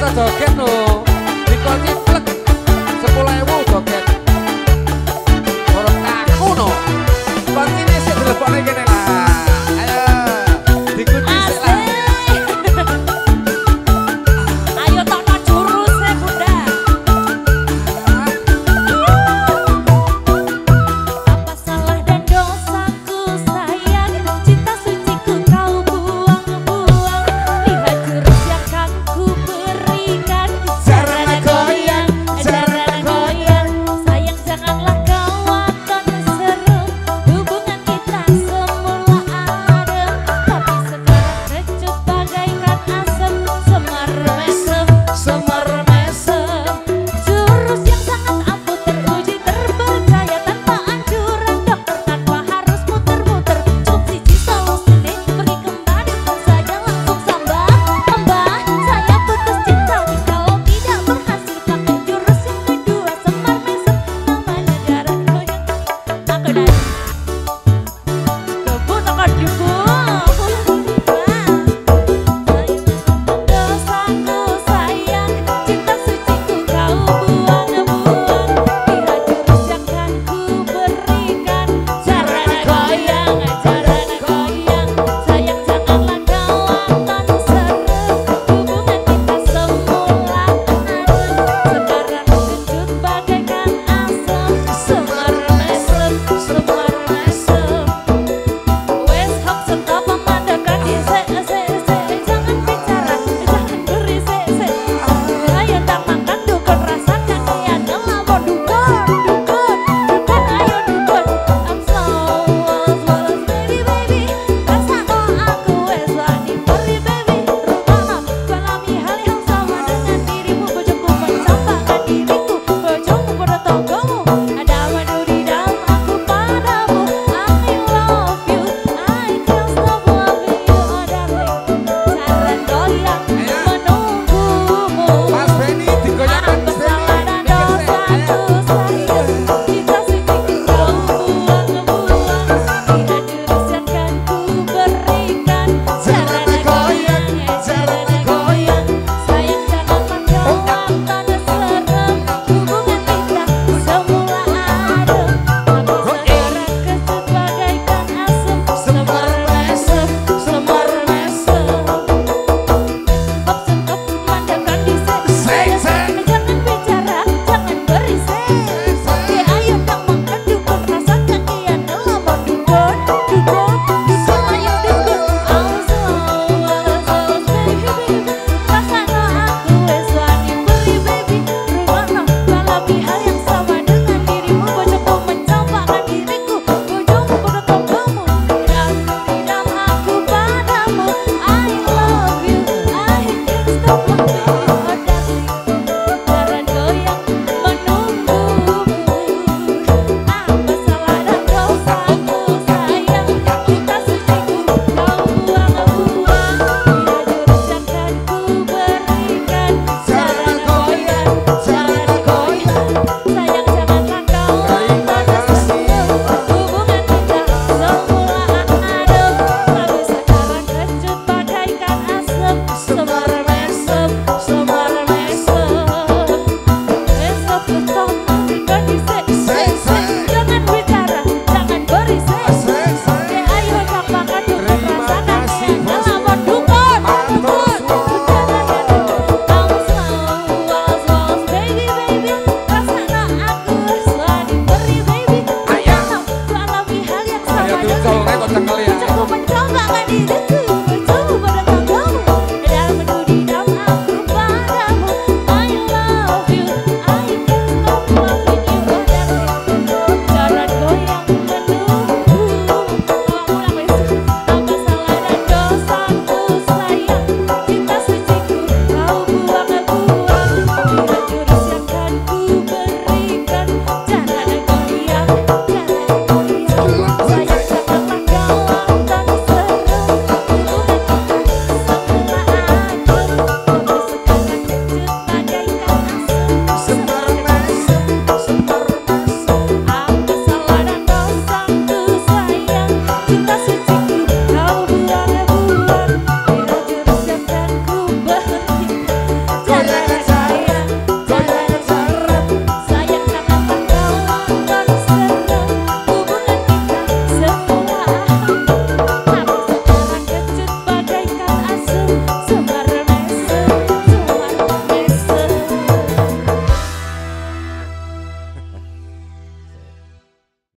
joget lho. Dikunci plek 10.000 joget. Ora kaku no. Kuncine sik dilebokne kene lah. Ayo. Dikunci sik lah. Ayo tokno juruse Bunda. Apa salah dan dosaku sayang, cinta suciku kau buang-buang. Lihat jurus yang kan ku berikan. Jarana goyang, sayang janganlah kau akan seru. Hubungan kita semula adem, tapi sekarang kecut bagaikan asem. Semar mesem, jurus yang sangat ampuh teruji terpercaya tanpa anjuran dokter, tanpa harus muter-muter. Cukup siji solusi pergi kembali pun saja langsung sambah. Mbah, saya putus cinta kalau tidak berhasil pakai jurus yang kedua. Semar mesem, namanya darah goyang. Aku dan debu tekan debu. Dosaku sayang, cinta suciku kau buang-buang. Lihat jurus yang kan ku berikan. Jarana goyang, sayang janganlah kau akan seru. Hubungan kita semula adem, sekarang kecut bagaikan asem. Semar mesem, wes hop stop memandangkan di jangan bicara, jangan berisik. Ayo tak makan dukun rasakan ya ngelamun dukun, ayo dukun. I'm so swallows baby, rasakno aku wes wani perih baby. Rumono galami hal yang sama dengan dirimu, bojoku mencampakkan diriku, bojomu pada tonggomu. Ada madu di dalam aku padamu. I love you, I can't stop loving you, oh darling. Jalan goyang menunggumu. Mas Benny digoyang Apa salah dan dosaku sayang, cinta suciku kau buang-buang. Lihat jurus yang kan ku berikan. Jarana goyang, sayang janganlah kau akan serem. Hubungan kita semula adem, tapi sekarang kecut bagaikan asem. Semar mesem, hop stop memandangkan di jangan bicara, jangan berisik. Ayo tak makan dukun rasakan dia ngelamun dukun, ayo dukun. Awas baby, rasakno aku wes wani perih baby. Rumono galami hal yang sama dengan dirimu, bojoku mencampakkan diriku, bojomu pada tonggomu. Tidak aku padamu, I love you, I can't stop loving you, oh darling. Jalan goyang menunggumu. Apa salah dan dosaku sayang, cinta suciku kau buang-buang. Lihat jurus yang kan ku berikan. Jarana goyang, sayang janganlah kau akan seru. Hubungan kita semula adem, tapi sekarang kecut bagaikan asem. Semar mesem, besok stop memberikan disek. Jangan bicara, jangan berisik. Ayo tak makan dukun rasakan kayak ngelamun dukun. Awas baby, rasakno aku wes wani perih baby. Rumono galami hal yang sama Ayo dengan dicolongnya kocak kali ya. bojoku mencampakkan diriku,